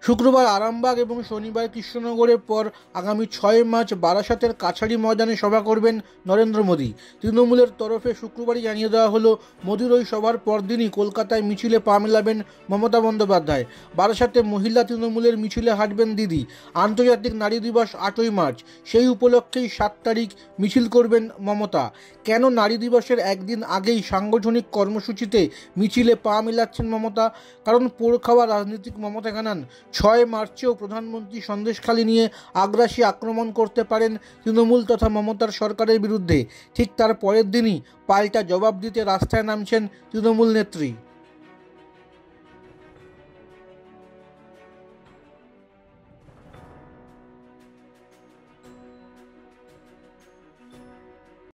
শুক্রবার আরামবাগ এবং শনিবার কৃষ্ণনগরের পর আগামী 6 মার্চ বারাসাতের কাছারি ময়দানে সভা করবেন নরেন্দ্র মোদী। তৃণমূলের তরফে শুক্রবারই জানিয়ে দেওয়া হলো, মোদীর ওই সভার পরদিনই কলকাতায় মিছিলে পা মেলাবেন মমতা বন্দ্যোপাধ্যায়। বারাসাতে মহিলা তৃণমূলের মিছিলে হাঁটবেন দিদি। আন্তর্জাতিক নারী দিবস 8ই মার্চ, সেই উপলক্ষেই 7 তারিখ মিছিল করবেন মমতা। কেন নারী দিবসের একদিন আগেই সাংগঠনিক কর্মসূচিতে মিছিলে পা মেলাচ্ছেন মমতা? কারণ পোড় খাওয়া রাজনীতিক মমতা জানান, 6 মার্চেও প্রধানমন্ত্রী সন্দেশখালি নিয়ে আগ্রাসী আক্রমণ করতে পারেন তৃণমূল তথা মমতার সরকারের বিরুদ্ধে। ঠিক তার পরের দিনই পাল্টা জবাব দিতে রাস্তায় নামছেন তৃণমূল নেত্রী।